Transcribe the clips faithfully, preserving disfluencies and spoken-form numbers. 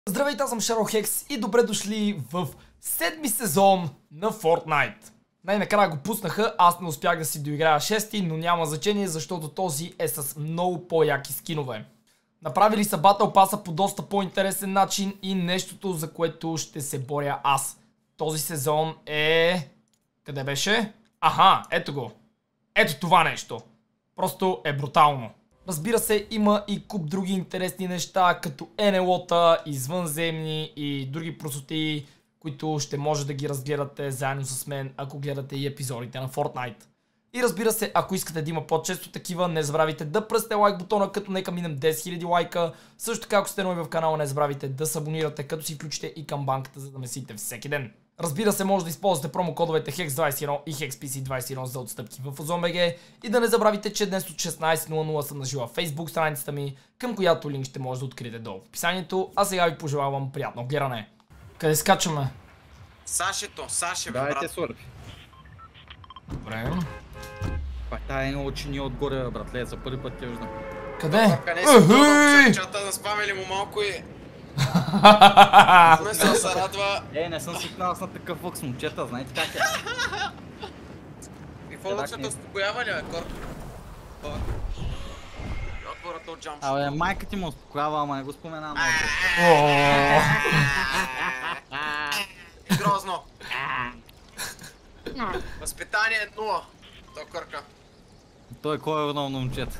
Здравейте, аз съм Шаро-Хекс и добре дошли в седми сезон на Fortnite. Най-накрая го пуснаха, аз не успях да си доиграя шести, но няма значение, защото този е с много по-яки скинове. Направили са Battle Pass по доста по-интересен начин и нещото, за което ще се боря аз. Този сезон е... къде беше? Аха, ето го. Ето това нещо. Просто е брутално. Разбира се, има и куп други интересни неща, като ен ел о-та, извънземни и други простоти, които ще може да ги разгледате заедно с мен, ако гледате и епизодите на Fortnite. И разбира се, ако искате да има по-често такива, не забравяйте да пръсте лайк бутона, като нека минем десет хиляди лайка. Също така, ако сте нови в канала, не забравяйте да се абонирате, като си включите и камбанката, за да месите всеки ден. Разбира се, може да използвате промокодовете хекс двайсет и едно и хекс пи си двайсет и едно за отстъпки в ОзонБГ. И да не забравяйте, че днес от шестнайсет нула нула съм нажила Facebook страницата ми, към която линк ще може да откриете долу в описанието. А сега ви пожелавам приятно гледане. Къде скачаме? Сашето, Саше, бе, Дайте брат. сурфи. Добре. Пак тая е учени отгоре, братле, за първи път те виждам. Къде? Къде си това, чата да спамели му малко и... Мисля се радва. Е, не съм свикнал с на такъв лък с момчета, знаете как е. И какво лъчето успокоява ли, бе, Корк? Отвората от джамп. Абе, майка ти му успокоява, ама не го споменавам. И грозно. Възпитание е нула. То Корка. Той кой е виновно момчета?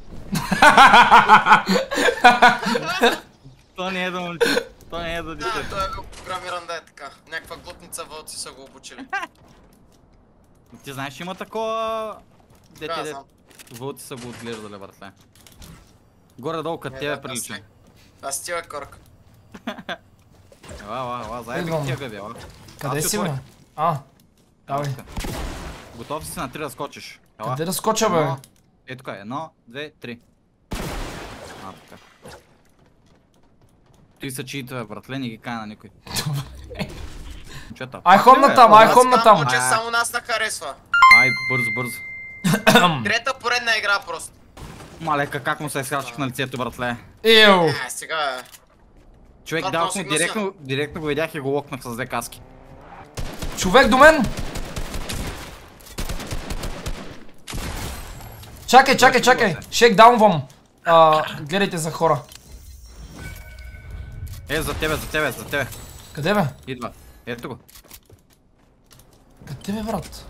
То не е до момчета. То не е до дете. Да, той е бил програмиран да е така. Някаква глутница вълци са го обучили. Ти знаеш, има такова... Да, Дете, знам. вълци са го отглеждали, братле. Горе-долу като тебе прилича. Аз ти, бе, Корк. Ела, ела, ела, заеби тия гъби, ела. Къде си, бе? А, давай. Готов си на три да скочиш. Ела. Къде да скоча, бе? Ето така, едно, две, три. А, така. Той са чиитове, братле, не ги кай на никой. Момчета. Ай, ход на там, ай, ход на там. Че само нас не харесва. Ай, бързо, бързо. Трета поредна игра просто. Малека, как му се изхарчих на лицето, братле. Ил. А, сега е. Човек, Това дал това му си директно, директно го видях и го локнах с две каски. Човек до мен! Чакай, чакай, чакай! Шейкдаунвам! А, гледайте за хора. Е, за тебе, за тебе, за тебе. Къде, бе? Идва. Ето го. Къде, бе, брат?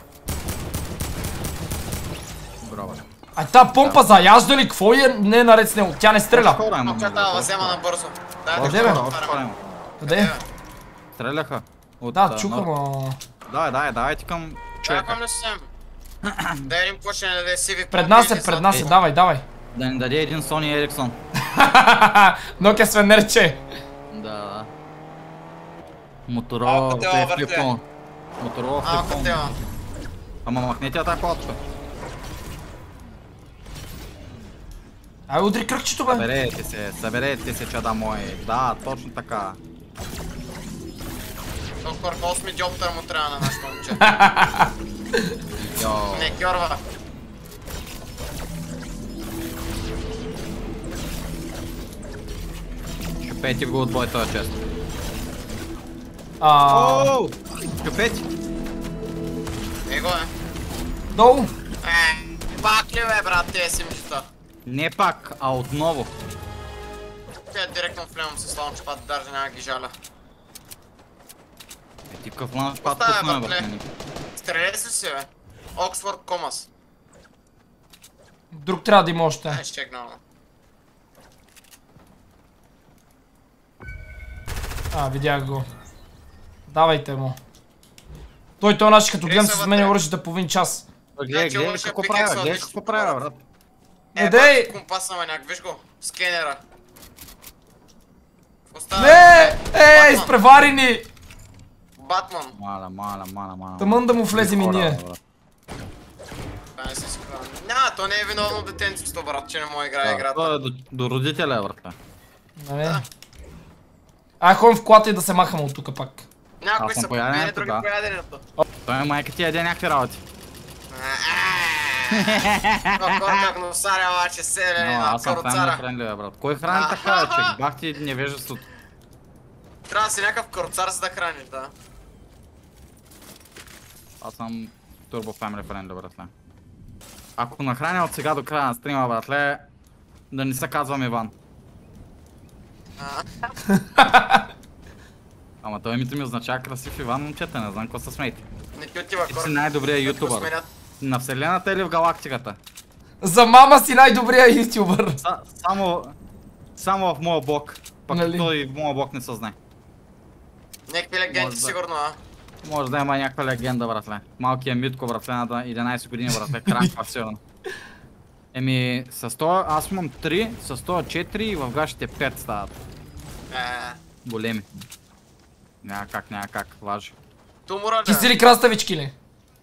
Браво. Ай, та помпа заяжда ли? Какво е не е наред с него? Тя не стреля. Хора има, Момчета, много, взема набързо. Дай Къде, да бе? го Още хора отварям. има. Къде? Стреляха. От, Да, а, чукам, нор- а... Давай, давай, давайте към Чакам човека. ли съм? Да един почне да даде сиви. Пред нас е, пред нас е, давай, давай. Да ни даде един Sony Ericsson. Nokia свенерче. Да, да. Малко Моторола, тела, те е братле. флипфон. Моторола Малко флипфон. тема. Ама махнете я тази палачка. Ай, удри кръгчето, бе. Съберете се, съберете се, чада мои. Да, точно така. То Корка осми диоптър му трябва на нашето момче. Йо. Не кьорва. Шупети го от бой този чест. А, Оу! Шупети! Его е. долу. Е, пак ли бе, брат, тия си мечта? Не пак, а отново. Тя директно влемам с лаунчпад, даже няма ги жаля. Е, ти какъв лаунчпад Оставя, пусна, братле. бе. Стреляй ли си, бе? Оксфорд Комас. Друг трябва да има още. Ай, щегнал. А, видях го. Давайте му. Той той начин като гледам се сменя оръжията половин час. Гледай, Значи, гледай лъжа какво пикекс, правя, гледай виж какво какво правя, правя. брат. Не Е, дей! брат, компаса ма някак, виж го. Скенера. Остава. Не! Е, изпреварени! Батман. Мала, мала, мала, мала. Тъмън да му влезем и Хора, ние. брат. Това не си скрива. Няма, то не е виновно детенцето, брат, че не може играе Да, играта. то е до- до родителя, брат. Нали? Ай, ходим в колата и да се махаме от тука пак. Някои Аз съм са по победени, яденето, други да. по яденето. Той майка ти яде някакви работи. Кор как носаря, обаче селе Но, на аз съм фен на каруцара. хранливия, брат. Кой храни така, че бах ти невежеството? Трябва да си някакъв каруцар, за да храни, да. Аз съм Turbo Family Friend, братле. Ако нахраня от сега до края на стрима, братле, да не се казвам Иван. Ама той името ми означава красив Иван, момчета, не знам какво се смейте. Не ти отива, Ти Корк. си най-добрият Да ти го ютубър. сменят. На вселената или в галактиката? За мама си най-добрия ютубър. Са, само, само в моя блок. Пък Нали? той в моя блок не се знае. Някакви легенди Може да. сигурно, а? Може да има някаква легенда, братле. Малкият Митко, братле, на единайсет години, братле, краква сигурно. Еми, с това аз имам три, с това четири и в гащите пет стават. Е, Големи. Няма как, няма как, важи. Тумора Ти си ли краставички ли?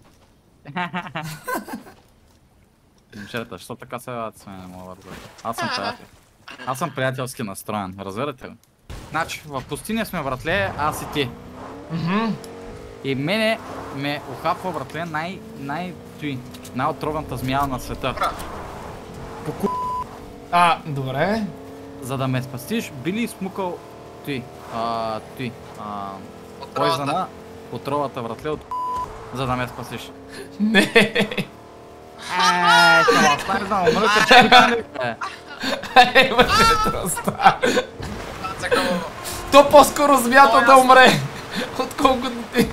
Момчета, защо така се яват с мен, не мога да разбера. Аз съм приятел. Аз съм приятелски настроен, разбирате ли? Значи, в пустиня сме, братле, аз и ти. Мгм. И мене ме ухапва, братле, най... най... той, най-отровната змия на света. Добра. По ку... А, добре. За да ме спастиш, би ли смукал той, а, той, а... Отровата. Пойзана, отровата, братле, от за да ме спасиш. Не. Еее, ще ме оставиш да умра, като Е, бъде троста. За кого? То по-скоро змията да умре. Отколкото ти.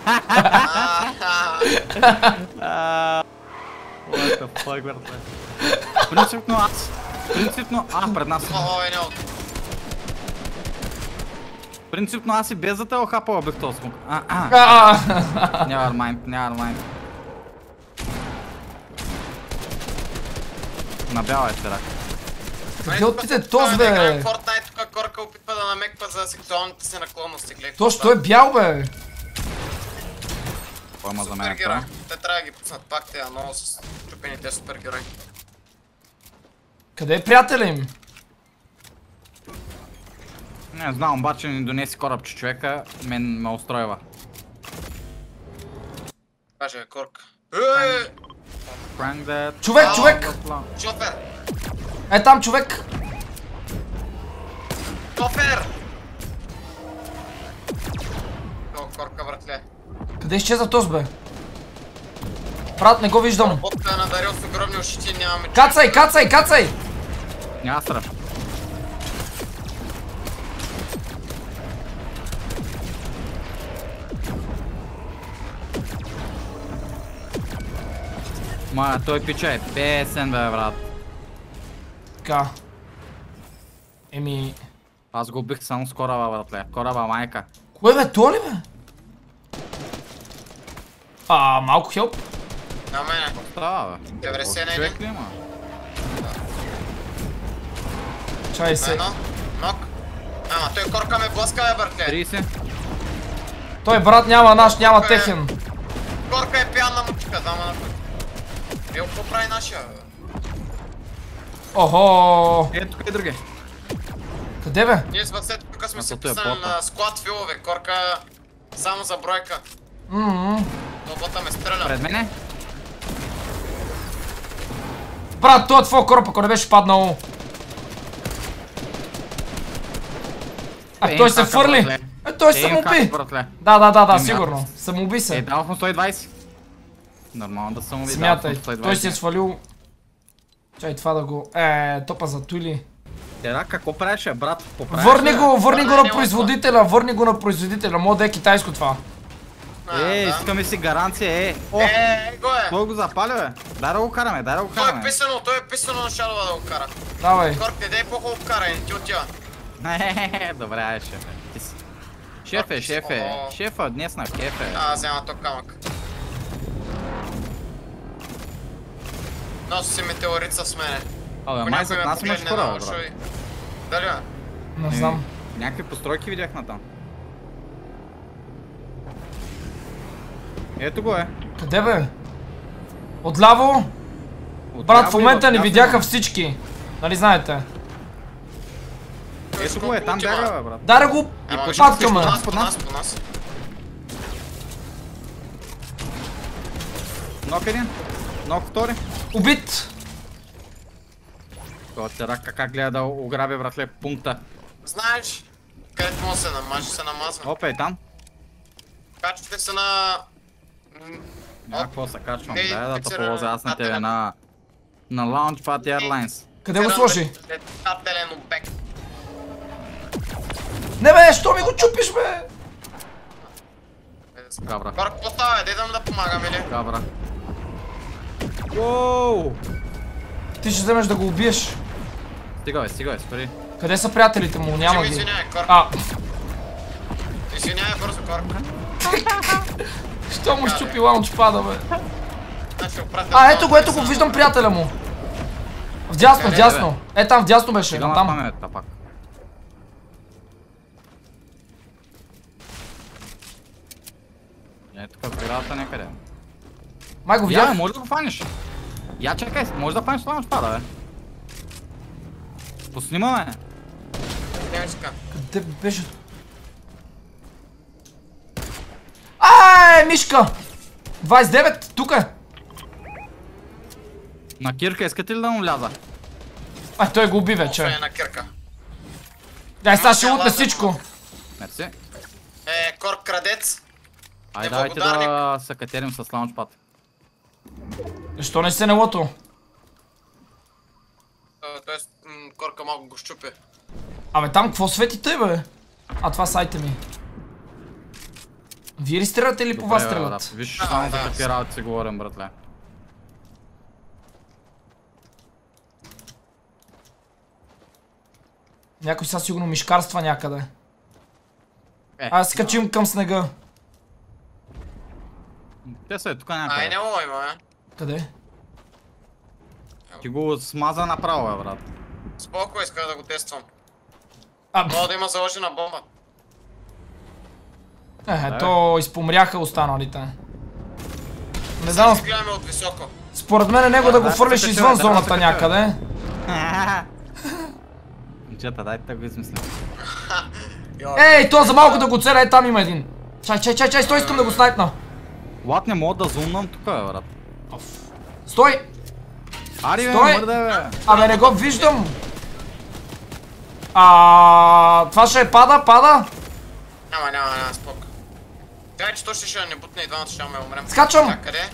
What the fuck, братле. Принципно аз. Принципно... А, пред нас. Ой, не. Принципно аз и без да те охапала бих този смук. А, а. А, Never mind, never mind. На бяла е терак. Къде отиде този, бе? Fortnite тук Корка опитва да намеква за сексуалните си наклонности, гледай. Точно, той е бял, бе. Кой има за мен Супергерой. това? Те трябва да ги пуснат пак тези много с чупените супергерои. Къде е приятеля им? Не знам, обаче ни донеси корабче човека, мен ме устройва. Каже Корка. Ей! Prank that. Човек, Ау, човек! Шофер! Е там човек! Шофер! О, Корка, братле. Къде изчезна този, бе? Брат, не го виждам. Ботка е надарил с огромни ушите, нямаме... Кацай, кацай, кацай! Няма страх. Ма, той пича е песен, бе, брат. Така. Еми... Аз го убих само с кораба, братле. Кораба майка. Кое, бе, то ли, бе? А, малко хелп. На мене. Става, бе. деветдесет на Човек един. ли има? Чай На се. едно. Нок. Ама той Корка ме блъска, бе, братле. трийсет. Той брат няма наш, няма техен. Корка е пиян на мъчка, дама на път. Ел, какво прави нашия, бе? Охо. Ето тук е други. Къде, бе? Ние с Васето тук сме А, си то е писали бота. на склад филове. Корка само за бройка. Ммм. Но бота ме стреля. Пред мене? Брат, той е твой кораб, ако не беше паднал. А Е, той се кака, фърли. братле. Е, той Е, самоуби. как, братле? Да, да, да, да, Еми, сигурно. аз- Самоуби Е, се. дал съм сто и двайсет. Нормално да съм убил. Смятай, той си е свалил... Чай това да го... Е, топа за тули. Тера, какво правиш, бе, брат? Какво правиш, Върни бе? го, върни го Върни на го, производителя, върни го на производителя. Мога да е китайско това. А, Е, да. искаме си гаранция, е. О, Е, го е. той го запаля, бе. Дай да го караме, дай да го Той е караме. писано, той е писано на Шалова да го кара. Давай. Корк, не дай по-хубаво карай, не ти отива. Е, добре, е, шефе. Ти си. Шефе, шефе. О. Шефа, днес на кефе. А, взема то камък. Носи си метеорица с мене. Абе, Ако май някой зад ме нас имаш погледне хора, на брат. уши... Дали, бе? Не знам. Някакви постройки видях на там. Ето го е. Къде, бе? Отляво? Отляво Брат, в и момента ни вдясно. видяха всички. Нали знаете? Ето го е, там бяга, бе, брат. Дай да го Ама, виж, паткаме. По нас, по нас, по нас. Нок един. Нок втори. Убит. Това те рака как гледа да ограби, братле, пункта. Знаеш, където може да се намаже, се намазва. Опа, и там. Качвате се на... Няма какво се качвам. Ей, Дай да те фиксираме положа аз на тебе летателен. на... На Launchpad Airlines. Къде го сложи? Летателен обект. Не бе, що ми го чупиш бе? Габра. Хора, какво става, бе? Дей да да помагам или? Габра. Уоу! Ти ще вземеш да го убиеш. Стига бе, стига бе, спри. Къде са приятелите му? Няма Джими, ги. извинявай, Корк. А, Извинявай бързо, Корк. що му щупи лаунчпада бе? Аз ще го пратя А, на ето го, ето го, виждам приятеля му. Вдясно, Къде, вдясно. Е, там вдясно беше, Стига на на там. паметта пак. Е, тук преградата някъде. Май го Я, видях. може да го фаниш. Я, чакай, може да фаниш Launchpad, бе. Поснимаме. Няма чека. Къде беше? Ай, мишка! двайсет и девет, тук е. На Кирка, искате ли да му ляза? Ай, той го уби Офе вече. е на кирка. Дай, сега ще лутне всичко. Мерси. Е, Корк крадец. Айде, дайте да Неблагодарник. се катерим с Launchpad. Защо не се не лото? Е, Тоест, м, Корка малко го щупи. Абе, там какво свети тъй бе? А, това са айтеми. Вие ли стреляте или по вас Добре, бе, стрелят? брат. Виж А, само за да. какви работи си говорим, братле. Някой са сигурно мишкарства някъде. Е, Айде се качим към снега. те са е тук Ай, някъде. не мога има, бе. Къде? Ти го смаза направо, бе, брат. Споко иска да го тествам. А, Мога да има заложена бомба. е, то изпомряха останалите. Не знам, Си гледаме от високо. според мен е него да го Да, фърлиш да се извън кача, да, да се зоната кача. някъде. Момчета, дайте да го измислим. Ей, то за малко да го целя, е там има един. Чай, чай, чай, чай, стой, искам да го снайпна. Лад не мога да зумнам тук, бе, брат. Стой! Ари, бе, Стой! мърде, бе. Абе, не го виждам. А, това ще е пада, пада. Няма, няма, няма, спок. Тя, че то ще ще не бутне и двамата ще ме умрем. Скачам! Чак, къде?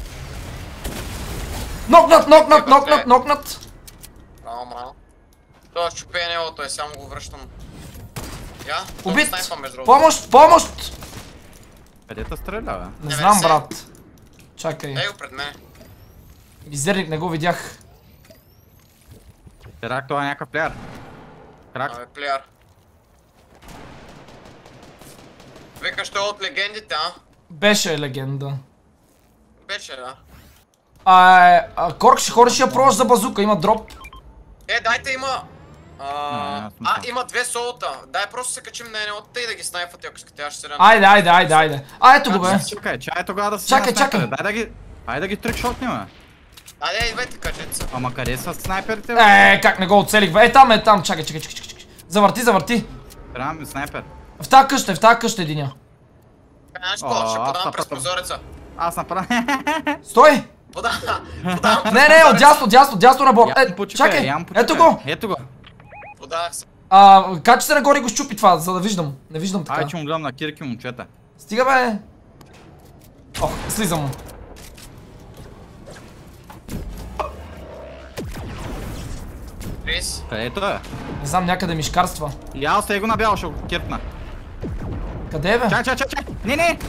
Нокнат, нокнат, нокнат, нокнат. Браво, браво. Това щупе е него, той само го връщам. Я? Убит! Снайпа, между другото. Помощ, помощ! Къде те стреля, бе? Не Не, знам, не се. брат. Чакай. Ей го пред мен. Изерник, не го видях. Терак, това е някакъв плеер. Крак. Абе, плеяр. Викаш той от легендите, а? Беше легенда. Беше, да. А, е, а Корк, ще ходиш я пробваш за базука, има дроп. Е, дайте има... Не, А, аз не а съм. има две солота. Дай просто се качим на едното и да ги снайфате, ако искате, аз ще се рана. Айде, айде, айде, айде. А, ето го бе. Чакай, чай тогава да си Чакай, на снайпера. чакай. Дай да ги... Айде да ги трикшотнем, бе. Айде, идвайте, качете се. Ама къде са снайперите, бе? Е, как не го оцелих бе. Е, там е, там. Чакай, чакай, чакай, чакай. Завърти, завърти. Трябва ми снайпер. В тази къща, в тази къща единя. Знаеш О, какво? Ще аз подам направо. през прозореца. Аз направя. Стой! Подам, подам през Не, не, от дясно, дясно, дясно на борт. Я Е, му почекай, чакай, я му почекай. ето го. Ето го. Подах се. А, качи се нагоре и го щупи това, за да виждам. Не виждам така. Ай, че му гледам на Кирки, момчета. Стига бе. Ох, слизам му. Крис. Където е? Не знам, някъде ми шкарства. И аз те го набял, ще го кирпна. Къде е бе? Чай, чай, чай, чай! Не, не!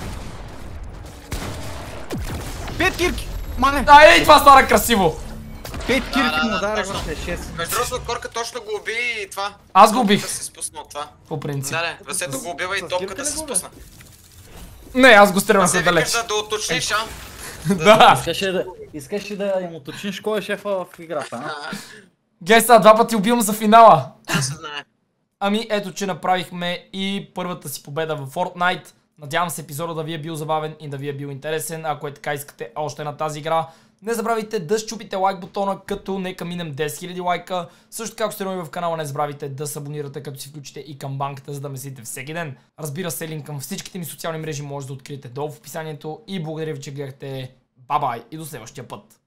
Пет кирки! Мале! А, ей, това стара красиво. Пет кирки да, му да, даде, точно. брате, шест. Между другото, Корка точно го уби и това. Аз го убих. Топката се спусна от това. По принцип. Да, не, Васето го убива и топката се спусна. Не, аз го стрелям Се се далеч. викаш да уточниш, а? Да. Искаше да, искаше да им уточниш кой е шефа в играта, а? Гледай сега, два пъти убивам за финала. Да се знае. Ами ето, че направихме и първата си победа в Fortnite. Надявам се епизода да ви е бил забавен и да ви е бил интересен. Ако е така, искате още на тази игра, не забравяйте да щупите лайк бутона, като нека минем десет хиляди лайка. Също така, ако сте нови в канала, не забравяйте да се абонирате, като си включите и камбанката, за да ме следите всеки ден. Разбира се, линк към всичките ми социални мрежи може да откриете долу в описанието. И благодаря ви, че гледахте. Бабай и до следващия път.